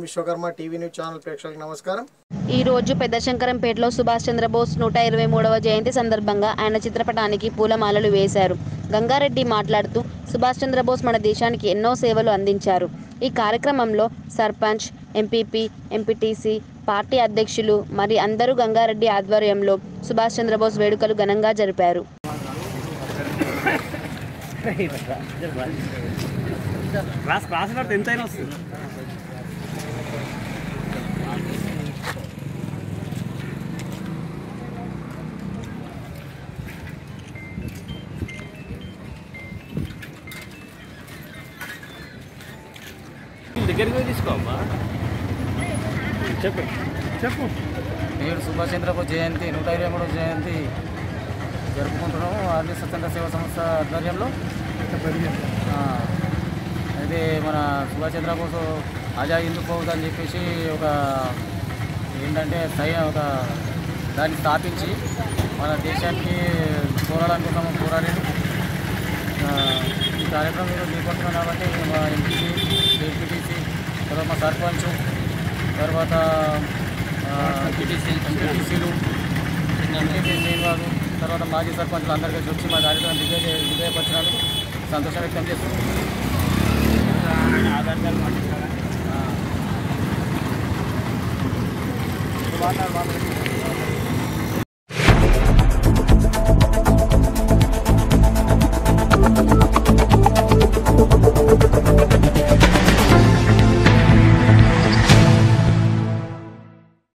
Vishwakarma TV news channel ప్రేక్షకులకు నమస్కారం. ఈ రోజు పెద్దశంకరంపేటలో సుభాష్ చంద్రబోస్ 123వ జయంతి సందర్భంగా ఆయన చిత్రపటానికి పూలమాలలు వేశారు. గంగారెడ్డి మాట్లాడుతూ సుభాష్ చంద్రబోస్ మన దేశానికి ఎన్నో సేవలు అందించారు. ఈ కార్యక్రమంలో సర్పంచ్, ఎంపీపీ, ఎంపీటీసీ, పార్టీ అధ్యక్షులు మరి అందరూ గంగారెడ్డి ఆధ్వర్యంలో సుభాష్ చంద్రబోస్ వేడుకలు ఘనంగా జరిపారు. దగ్గరికి తీసుకోమ్మా. చెప్పు చెప్పు. నేడు సుభాష్ చంద్రబోస్ జయంతి 123వ జయంతి జరుపుకుంటున్నాము. ఆర్మీ స్వతంత్ర సేవా సంస్థ ఆధ్వర్యంలో. అయితే మన సుభాష్ చంద్రబోస్ ఆజాద్ హింద్ ఫౌజ్ అని చెప్పేసి ఒక ఏంటంటే ఒక దాన్ని స్థాపించి మన దేశానికి పోరాడడానికి కోసం పోరాడాడు. ఈ కార్యక్రమం ఈరోజు చేపడుతున్నాం కాబట్టి మా ఎంపీసీ, ఎంపీటీసీ, తర్వాత మా సర్పంచ్, తర్వాత ఎంపీటీసీలు, ఎంపీటీ శ్రీనివాసు, తర్వాత మాజీ సర్పంచులు అందరికీ వచ్చి మా కార్యక్రమం విజయపరిచినందుకు సంతోషం వ్యక్తం చేస్తున్నాం. ఆధార్ కార్డు